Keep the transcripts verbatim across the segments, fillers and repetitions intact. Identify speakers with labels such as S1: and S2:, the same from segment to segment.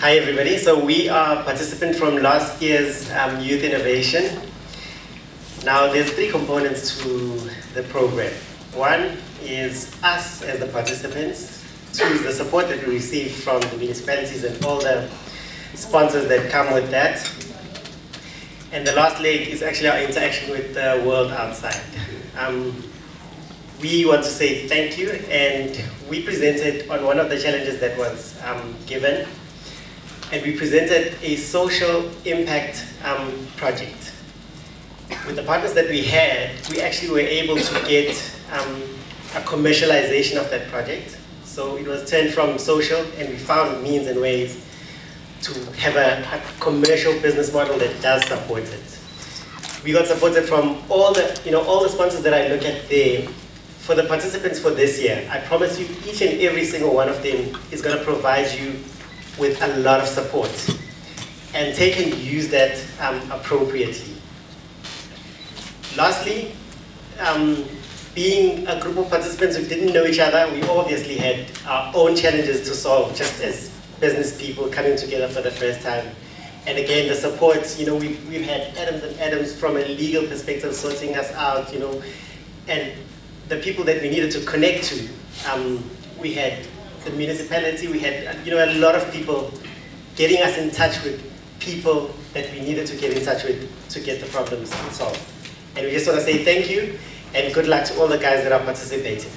S1: Hi everybody, so we are participants from last year's um, Youth Innovation. Now there's three components to the program. One is us as the participants. Two is the support that we receive from the municipalities and all the sponsors that come with that. And the last leg is actually our interaction with the world outside. Um, we want to say thank you, and we presented on one of the challenges that was um, given. And we presented a social impact um, project. With the partners that we had, we actually were able to get um, a commercialization of that project. So it was turned from social, and we found means and ways to have a, a commercial business model that does support it. We got supported from all the, you know, all the sponsors that I look at there. For the participants for this year, I promise you each and every single one of them is going to provide you with a lot of support, and they can use that um, appropriately. Lastly, um, being a group of participants who didn't know each other, we obviously had our own challenges to solve just as business people coming together for the first time. And again, the support, you know, we've, we've had Adams and Adams from a legal perspective sorting us out, you know, and the people that we needed to connect to, um, we had the municipality, we had, you know, a lot of people getting us in touch with people that we needed to get in touch with to get the problems solved. And we just want to say thank you and good luck to all the guys that are participating.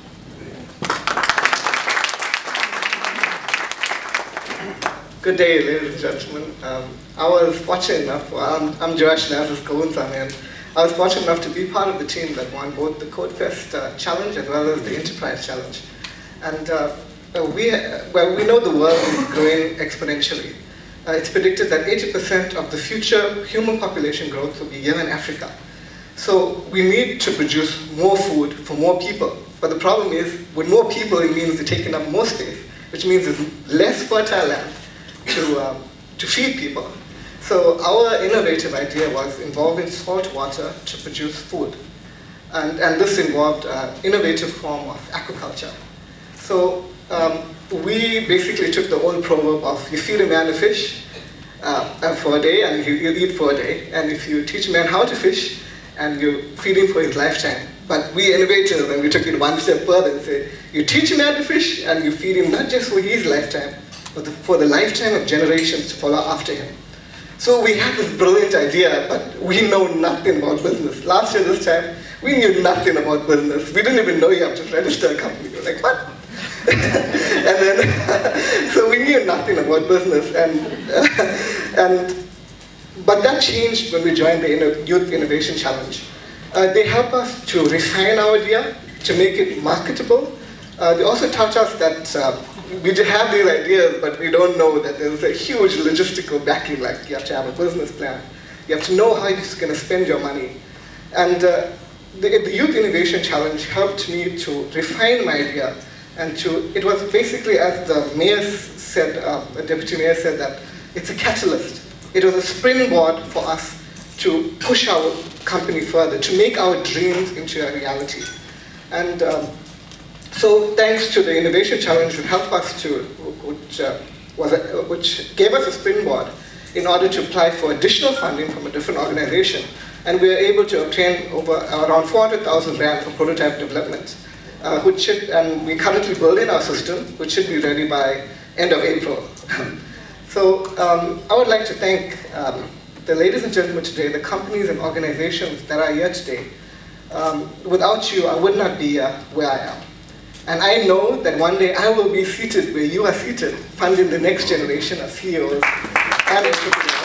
S2: Good day, ladies and gentlemen. Um, I was fortunate enough, well, I'm, I'm Joash Nazis Kawunsa, and I was fortunate enough to be part of the team that won both the CodeFest uh, Challenge as well as the Enterprise Challenge. And uh, we, well, we know the world is growing exponentially. Uh, it's predicted that eighty percent of the future human population growth will be here in Africa. So we need to produce more food for more people. But the problem is, with more people, it means they're taking up more space, which means there's less fertile land to, um, to feed people. So our innovative idea was involving salt water to produce food. And, and this involved an innovative form of aquaculture. So um, we basically took the old proverb of you feed a man a fish uh, for a day and he'll eat for a day. And if you teach a man how to fish and you feed him for his lifetime. But we innovated and we took it one step further and said, you teach a man to fish and you feed him not just for his lifetime, but for the lifetime of generations to follow after him. So we had this brilliant idea, but we know nothing about business. Last year this time, we knew nothing about business. We didn't even know you have to register a company. We were like, what? And then, so we knew nothing about business, and uh, and but that changed when we joined the Youth Innovation Challenge. Uh, they help us to refine our idea, to make it marketable. Uh, they also taught us that uh, we have these ideas, but we don't know that there's a huge logistical backing. Like you have to have a business plan, you have to know how you're going to spend your money, and uh, the, the Youth Innovation Challenge helped me to refine my idea. And to, it was basically, as the mayor said, uh, the deputy mayor said, that it's a catalyst. It was a springboard for us to push our company further, to make our dreams into a reality. And um, so thanks to the Innovation Challenge, which helped us to, which, uh, was a, which gave us a springboard in order to apply for additional funding from a different organization. And we were able to obtain over around four hundred thousand rand for prototype development. Uh, which should, and we're currently building our system, which should be ready by end of April. So um, I would like to thank um, the ladies and gentlemen today, the companies and organizations that are here today. Um, without you, I would not be uh, where I am. And I know that one day I will be seated where you are seated, funding the next generation of C E Os and entrepreneurs.